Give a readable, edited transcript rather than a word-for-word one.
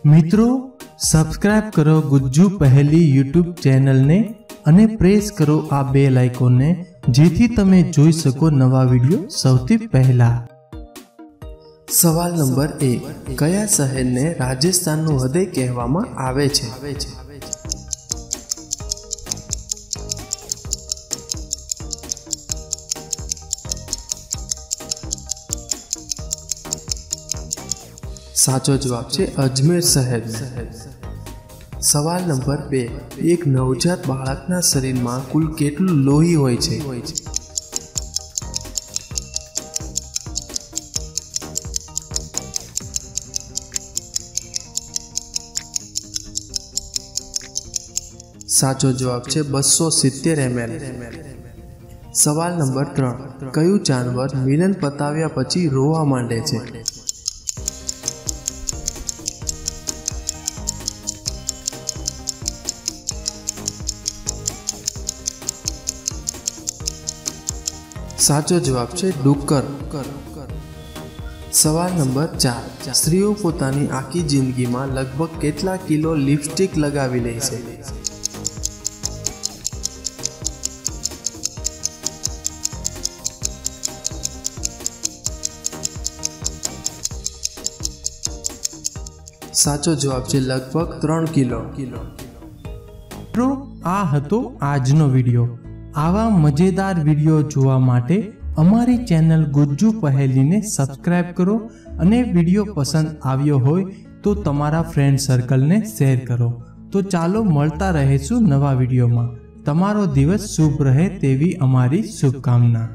મિત્રો સબસ્ક્રાઇબ કરો ગુજ્જુ પહેલી યુટ્યુબ ચેનલને અને પ્રેસ કરો આ બેલ આઇકોનને જેથી તમે જોઈ શકો નવા વિડિયો સૌથી પહેલા। સવાલ નંબર 1 કયા શહેરને રાજસ્થાનનું હૃદય કહેવામાં આવે છે? साचो जवाब है अजमेर शहर में। सवाल नंबर 2 एक नवजात बाळकना शरीर में कुल केटलुं लोही होय छे? साचो जवाब है 270 ml। सवाल नंबर 3 कयु जानवर मिलन पताव्या पछी रोवा मांडे छे? साचो जवाब है डुक्कर। सवाल नंबर 4 स्त्रीओ पोतानी आखी जिंदगी में लगभग केटला किलो लिपस्टिक लगावी ले छे? साचो जवाब है लगभग 3 किलो। आ हतो आजनो विडियो। आवा मजेदार वीडियो जोवा माटे अमारी चैनल गुज्जू पहेली ने सब्सक्राइब करो अने वीडियो पसंद आव्यो होय तो तमारा फ्रेंड सर्कल ने शेर करो। तो चालो मळता रहेशुं नवा वीडियो में। तमारो दिवस शुभ रहे तेवी अमारी शुभकामना।